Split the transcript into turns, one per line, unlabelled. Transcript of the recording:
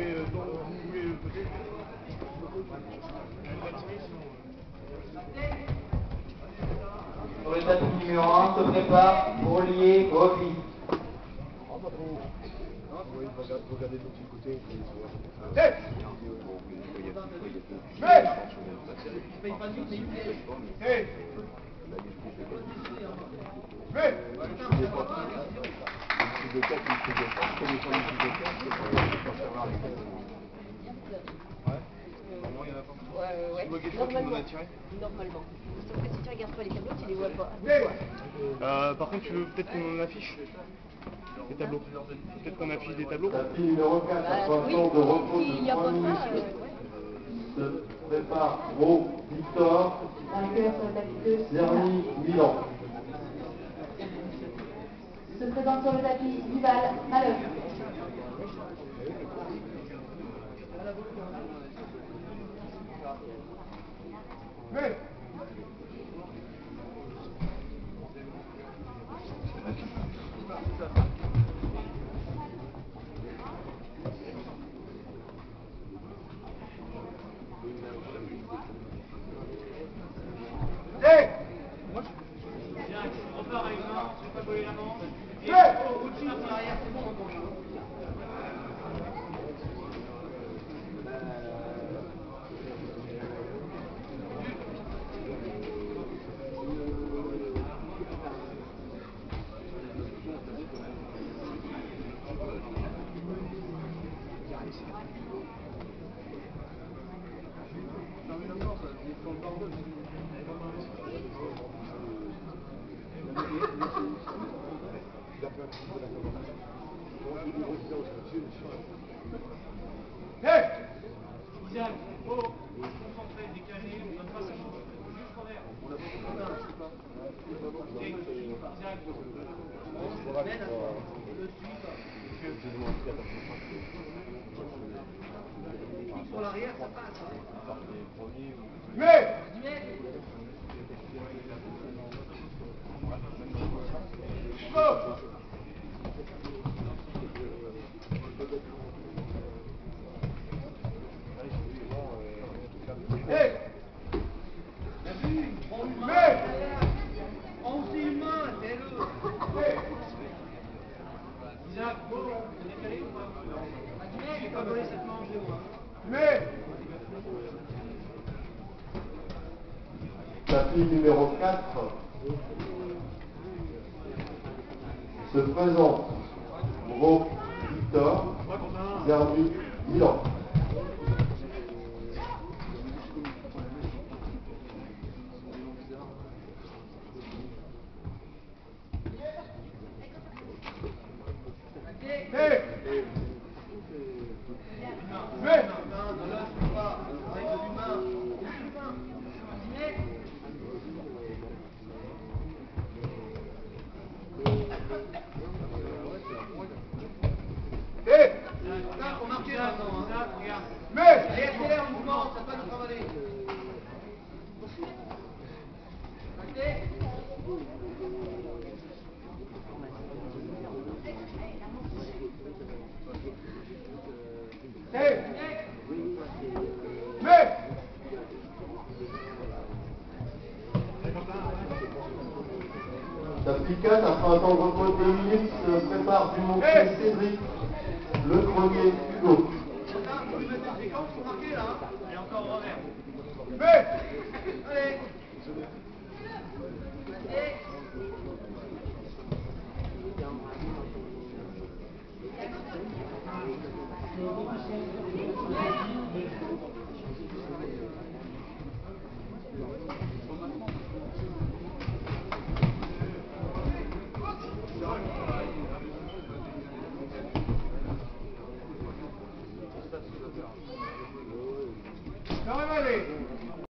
peut-être.
Sur le tapis numéro 1 se prépare Brolier Gobi.
Regardez de l'autre côté.
Normalement. Sauf que si tu regardes pas les tableaux, tu les vois pas.
Par contre, tu veux peut-être qu'on affiche les tableaux. Peut-être qu'on affiche des tableaux.
Tapis numéro 4, attention de repos
S'il n'y
de
a
3
pas
minutes.
ça,
Se prépare Gros Victor.
Vainqueur sur le tapis 2.
Zerny Milan.
Se présente sur le tapis Duval Malheur.
Repars avec main, tu ne pas coller la manche. Et au-dessus, en arrière, c'est bon. Isaac, faut concentrer, décaler, on ne donne pas sa chance. Juste en l'air. Isaac, sur l'arrière, ça passe. Mais Isaac, t'es décalé ou pas? Je n'ai pas volé cette manche de moi.
Tapis numéro 4 se présente Gros Victor. Zerny Milan.
Faut marquer maintenant, hein. Mais allez, accélère le mouvement, ça va nous travailler.
Tapis 4, après un temps de repos de 2 minutes, se prépare Dumontier Cédric. Le premier Hugo.
Et encore au revers. Allez.
Allez.